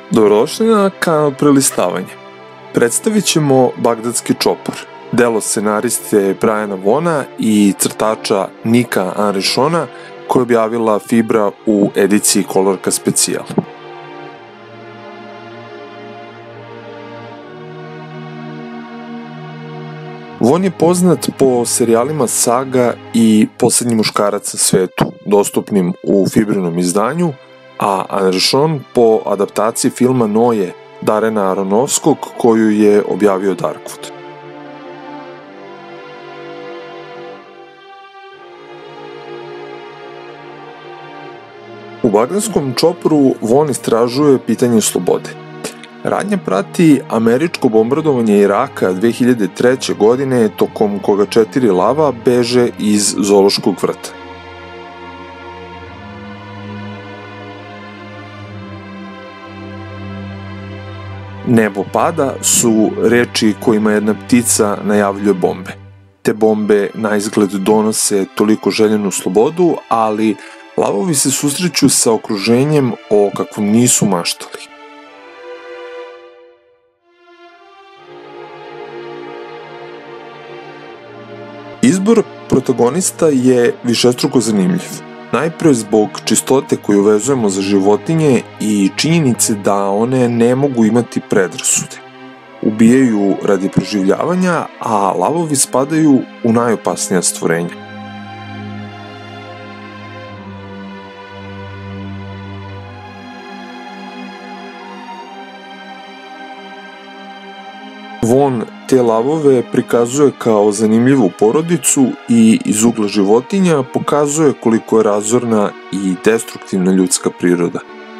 Dobrodošli na kanal Prelistavanje. Predstavit ćemo Bagdadski čopor, delo scenariste Briana Vaughna i crtača Nika Henrichona koje je objavila Fibra u ediciji Kolorka Specijal. Vaughn je poznat po serijalima Saga i Poslednji muškarac na svetu, dostupnim u Fibrinom izdanju, a Henrichon po adaptaciji filma Noje Darrena Aronofskog koju je objavio Darkwood. U Bagdadskom čoporu Vaughn istražuje pitanje slobode. Radnja prati američko bombardovanje Iraka 2003. godine tokom koga 4 lava beže iz zoološkog vrta. Nebo pada su reči kojima jedna ptica najavljuje bombe. Te bombe na izgled donose toliko željenu slobodu, ali lavovi se susreću sa okruženjem o kakvom nisu maštali. Izbor protagonista je višestruko zanimljiv. Najpre zbog čistote koju vezujemo za životinje i činjenice da one ne mogu imati predrasude. Ubijaju radi preživljavanja, a lavovi spadaju u najopasnija stvorenja. Vaughn te lavove prikazuje kao zanimljivu porodicu i iz ugla životinja pokazuje koliko je razorna i destruktivna ljudska priroda.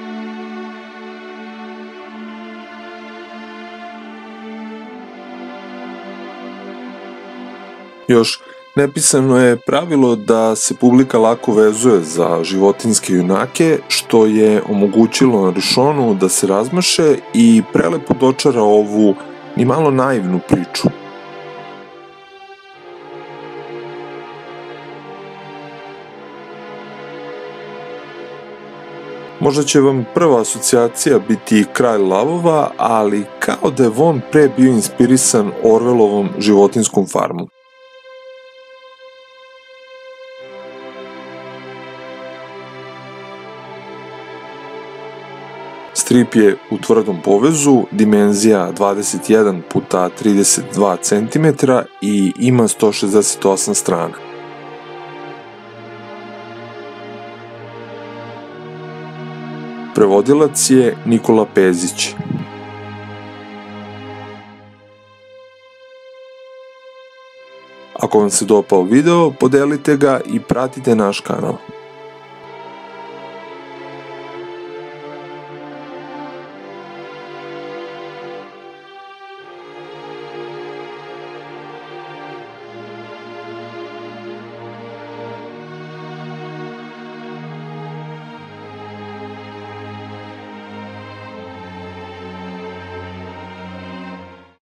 Još nepisano je pravilo da se publika lako vezuje za životinjske junake, što je omogućilo Henrichonu da se razmaše i prelepo dočara ovu ni malo naivnu priču. Možda će vam prva asocijacija biti Kralj lavova, ali kao da je Vaughn pre bio inspirisan Orwellovom životinjskom farmom. Strip je u tvrdom povezu, dimenzija 21 x 32 cm i ima 168 strana. Prevodilac je Nikola Pezić. Ako vam se dopao video, podelite ga i pratite naš kanal.